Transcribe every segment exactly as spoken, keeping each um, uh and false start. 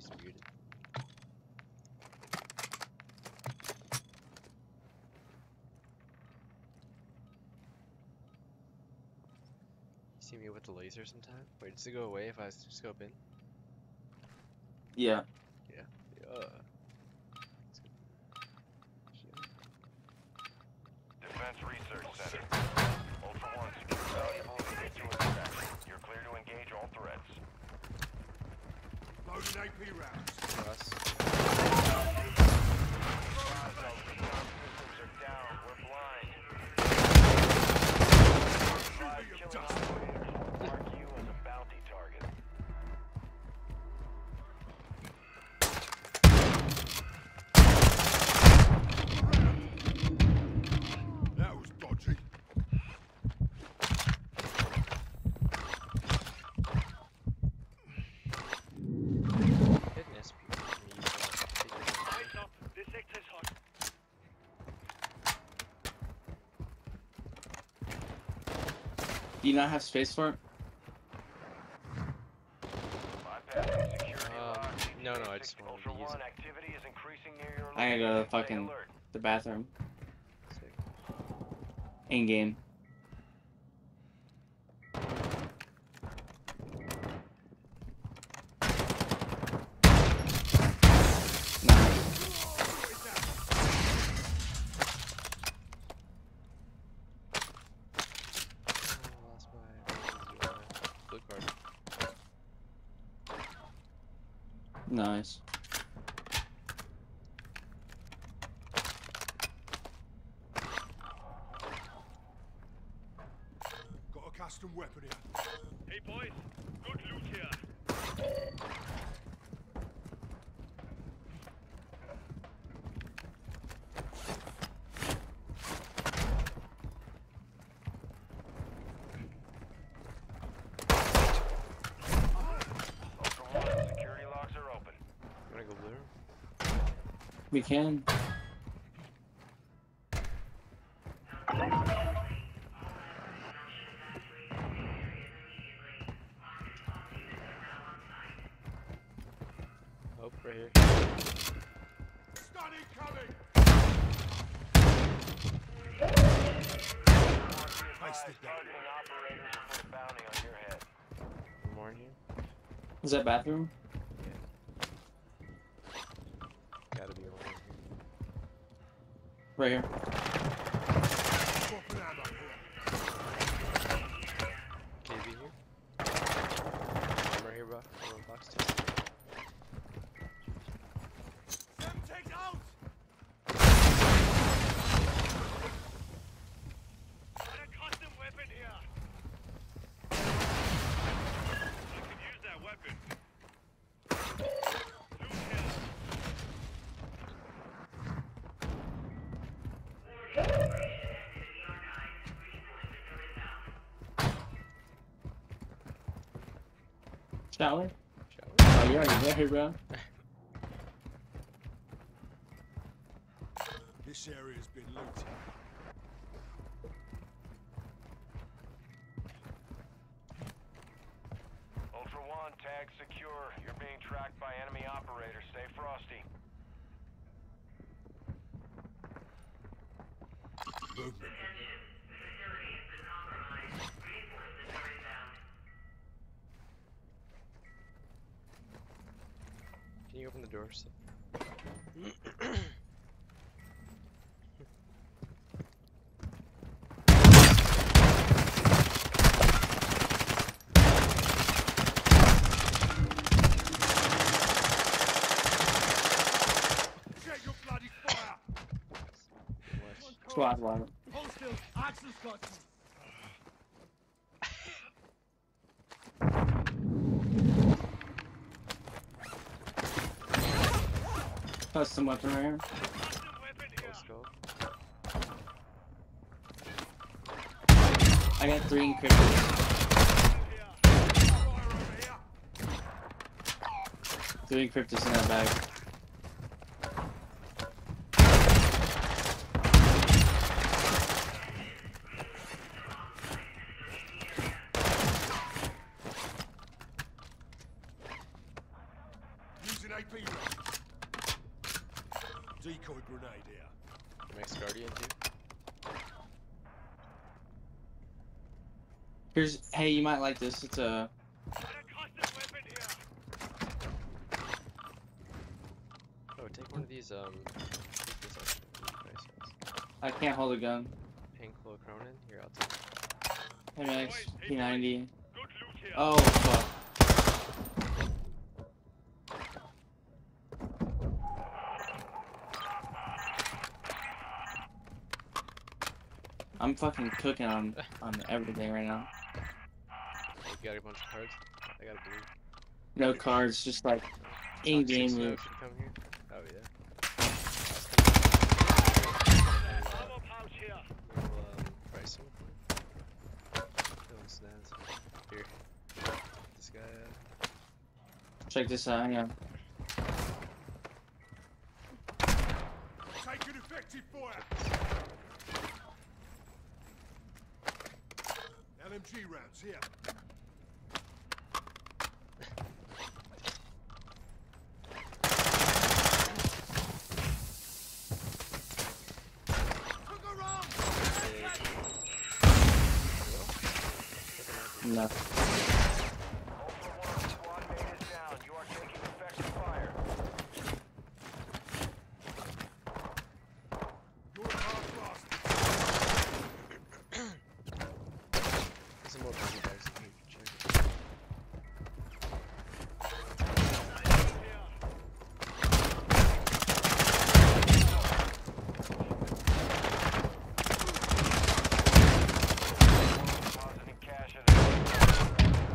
Disputed. You see me with the laser sometime? Wait, does it go away if I scope in? Yeah. Yeah. Yeah. Defense Research Center. Ultra One, secure valuables and get to extraction. You're clear to engage all threats. Loading A P rounds. Plus. Bravo, recon systems are down. We're blind. Five killing operators will mark you as a bounty target. That was dodgy. Fitness people can use that. Eyes up. This sector's hot. Do you not have space for it? Bypassing security Um, locks. no, no, I just wanted Ultra to use One, it. activity is increasing near your I gotta location. Stay fucking alert. the bathroom. Sick. In game. Nah. Oh, lost my uh, blue card. Nice. Got a custom weapon here. Hey boys, good loot here. Ultra One, security locks are open. You wanna go blue? We can. Oh, right here. Stun incoming! Wasted that. Targeting operators will put a bounty on your head. One more in here. Is that bathroom? Gotta be one here. Right here. Dropping ammo here. K V here. One right here, bro. One box too. Semtex out! Got a custom weapon here. I could use that weapon. Loot here. Shower? Shower. Oh, you're already there, bro. This area's been looted. Ultra One, tag secure. You're being tracked by enemy operators. Stay frosty. Movement. Can you open the doors? Check your bloody fire! Squad one. Hold still. Axel's got you. Custom weapon right here. Custom weapon here. Let's go. I got three encrypted. Fire over here. Three encryptors in that bag. Using A V round. Decoy grenade here. Max Guardian too. Here's, hey, you might like this. It's a, Oh, take one of these. Um, take this up. Nice, nice. I can't hold a gun. Pink Clo Cronin. Here, I'll take. Hey Max, P ninety. Good loot here. Oh fuck. I'm fucking cooking on on everything right now. You got a bunch of cards. I got a blue. No cards, just like in-game Snow loot. should come here. Oh yeah. Ammo pouch here. We'll um, price him. Feeling snads. Here. This guy. Uh, Check this out. Hang on. Taking effective fire. L M G rounds here. Took a round. No. Ultra One, squad mate is down. You are taking effective fire. You're a hard blast. there's some more body bags in here. You can check it. Depositing cash at a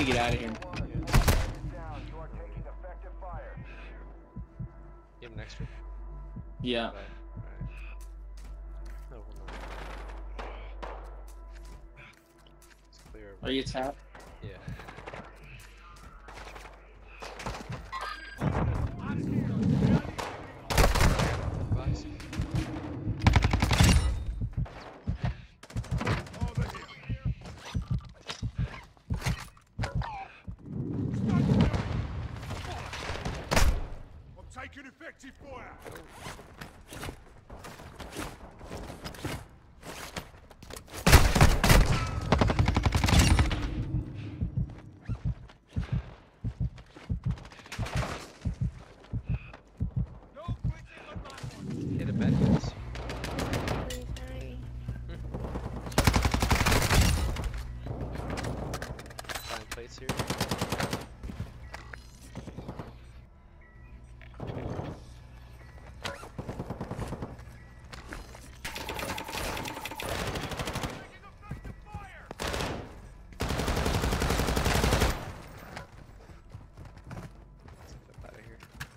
need to get out of here. Down. You are taking effective fire. You have an extra? Yeah. Right. Alright. No, well, no. It's clear. Are you tapped? Yeah. Box. Over here. I'm taking effective fire. No quitting on that one. Hit a bed guys. Find plates here. Taking effective fire. Let's get up out of here.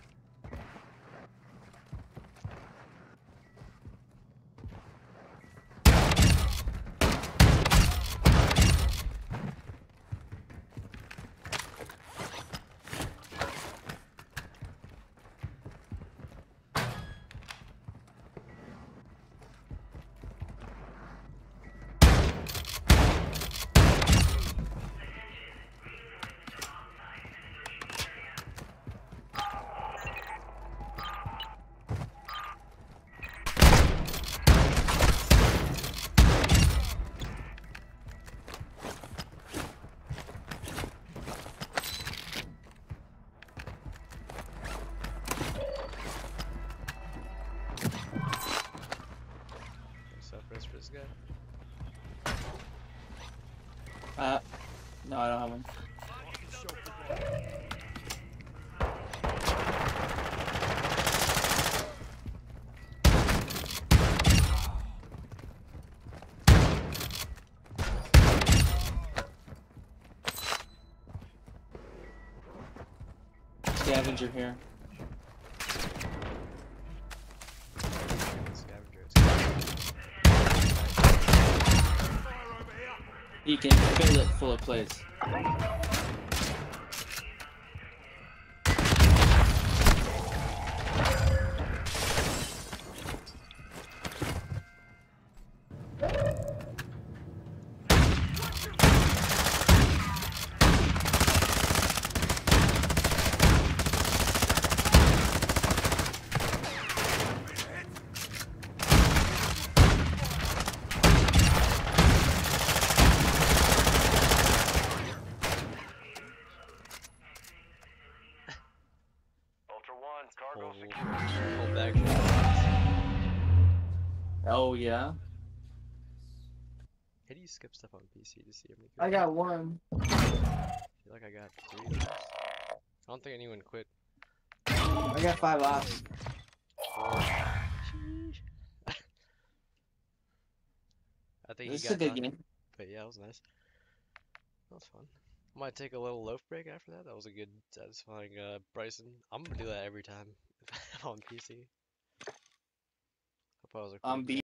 Self rest for this guy. Uh, no, I don't have one. Scavenger here. Scavenger. It's Fire over here. You can fill it full of plates. Ultra One, cargo whole, secure. whole bag full of Oh yeah. How do you skip stuff on P C to see how many I kills? got one. I feel like I got three. of those. I don't think anyone quit. I got five ops. Sheesh. I think This he is a got good done, game. but yeah, it was nice. That was fun. Might take a little loaf break after that. That was a good, satisfying uh, Bryson. I'm gonna do that every time if I'm on P C. Hope I was I'm recording. B.